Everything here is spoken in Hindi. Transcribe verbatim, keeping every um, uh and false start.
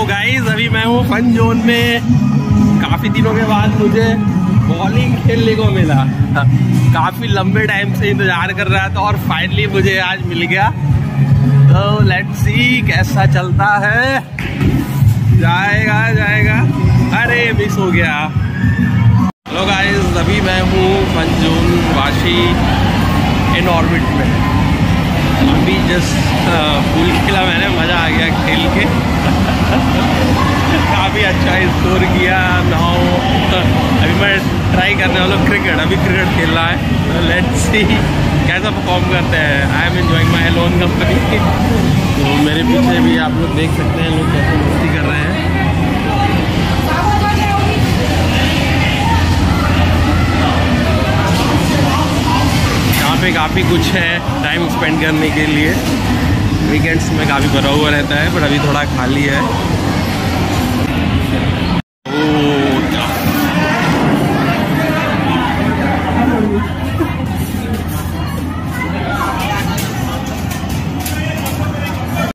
तो गाइस अभी मैं हूँ फन जोन में। काफ़ी दिनों के बाद मुझे बॉलिंग खेलने को मिला। काफ़ी लंबे टाइम से इंतजार कर रहा था और फाइनली मुझे आज मिल गया। तो लेट्स सी कैसा चलता है। जाएगा जाएगा अरे मिस हो गया। हेलो गाइस, अभी मैं हूँ fun zone Vashi Inorbit में। अभी जस्ट पूल खेला मैंने, मज़ा आ गया खेल के। काफ़ी अच्छा स्कोर किया। नाउ अभी मैं ट्राई करने वाला हूँ क्रिकेट। अभी क्रिकेट खेल रहा है। लेट्स सी कैसा परफॉर्म करते हैं। I am enjoying my lone company. तो मेरे पीछे भी आप लोग देख सकते हैं लोग कैसे मस्ती कर रहे हैं। यहाँ पे काफ़ी कुछ है टाइम स्पेंड करने के लिए। वीकेंड्स में काफ़ी भरा हुआ रहता है, बट अभी थोड़ा खाली है।